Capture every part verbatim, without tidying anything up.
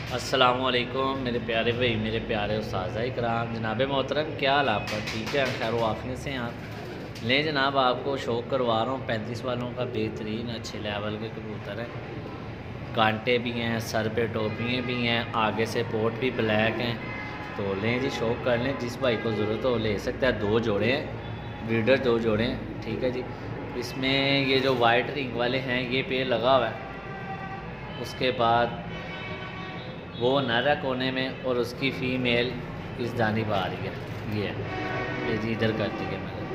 السلام علیکم میرے پیارے بھائی، میرے پیارے اساتذہ کرام، جناب محترم، کیا حال آپ کا؟ ٹھیک ہے، خیر و عافیت سے ہیں آپ؟ لیں جناب، آپ کو شوق کروا رہا ہوں پینتیس والوں کا بہترین اچھے لیول کے کبوتر ہیں۔ کانٹے بھی ہیں، سر پہ ٹوپیاں بھی ہیں، آگے سے پورٹ بھی بلیک ہیں۔ تو لیں جی، شوق کر لیں، جس بھائی کو ضرورت ہو لے سکتا ہے۔ دو جوڑے ہیں، بریڈر دو جوڑے ہیں، ٹھیک ہے جی۔ اس میں یہ جو وائٹ رنگ والے ہیں یہ پیر لگا ہوا ہے، اس کے بعد وہ نر ہے کونے میں، اور اس کی فیمیل اس جانب آ رہی ہے، یہ ہے، یہ جی ادھر کر دی ہے میں نے۔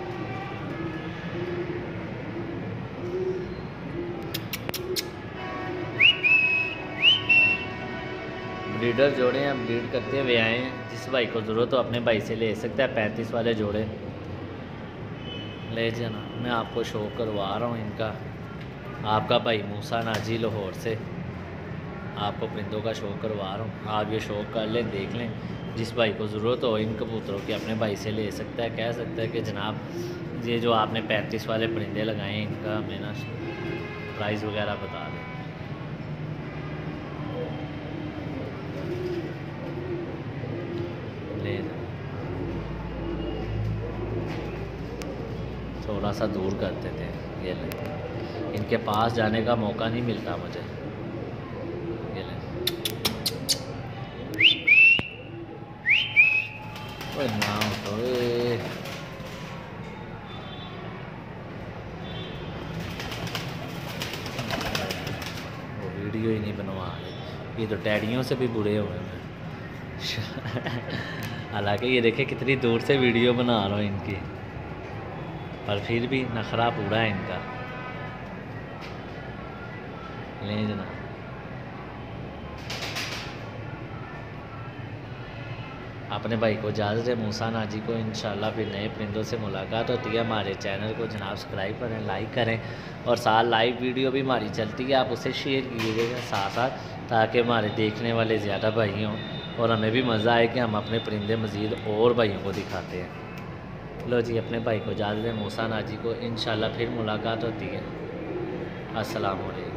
بریڈر جوڑے ہیں، بریڈ کرتے ہوئے آئے ہیں، جس بھائی کو ضرورت ہو اپنے بھائی سے لے سکتا ہے۔ پینتیس والے جوڑے لے جانا، میں آپ کو شو کروا رہا ہوں ان کا۔ آپ کا بھائی موسیٰ ناجی لاہور سے آپ کو پرندوں کا شوق کروا رہا ہوں۔ آپ یہ شوق کر لیں، دیکھ لیں، جس بھائی کو ضرورت ہو ان کبوتروں کی اپنے بھائی سے لے سکتا ہے۔ کہہ سکتا ہے کہ جناب یہ جو آپ نے پینتیس والے پرندے لگائے ہیں ان کا ہمیں نا پرائز وغیرہ بتا دیں۔ لے تھوڑا سا دور کرتے تھے، یہ لیں، ان کے پاس جانے کا موقع نہیں ملتا مجھے۔ یہ لیں، نہ تو وہ ویڈیو ہی نہیں بنوا رہے، یہ تو ٹیڈیوں سے بھی برے ہوئے ہیں۔ حالانکہ یہ دیکھیں کتنی دور سے ویڈیو بنا رہا ہوں ان کی، پر پھر بھی نخرہ پورا ہے ان کا۔ لیں جناب، اپنے بھائی کو اجازت ہے، موسیٰ ناجی کو۔ انشاءاللہ پھر نئے پرندوں سے ملاقات ہوتی ہے۔ ہمارے چینل کو جناب سبسکرائب کریں، لائک کریں، اور ساتھ لائیو ویڈیو بھی ہماری چلتی ہے، آپ اسے شیئر کیجیے گا ساتھ ساتھ، تاکہ ہمارے دیکھنے والے زیادہ بھائی ہوں اور ہمیں بھی مزہ آئے کہ ہم اپنے پرندے مزید اور بھائیوں کو دکھاتے ہیں۔ لو جی، اپنے بھائی کو اجازت ہے، موسیٰ ناجی کو۔ انشاءاللہ پھر ملاقات ہوتی ہے۔ السلام علیکم۔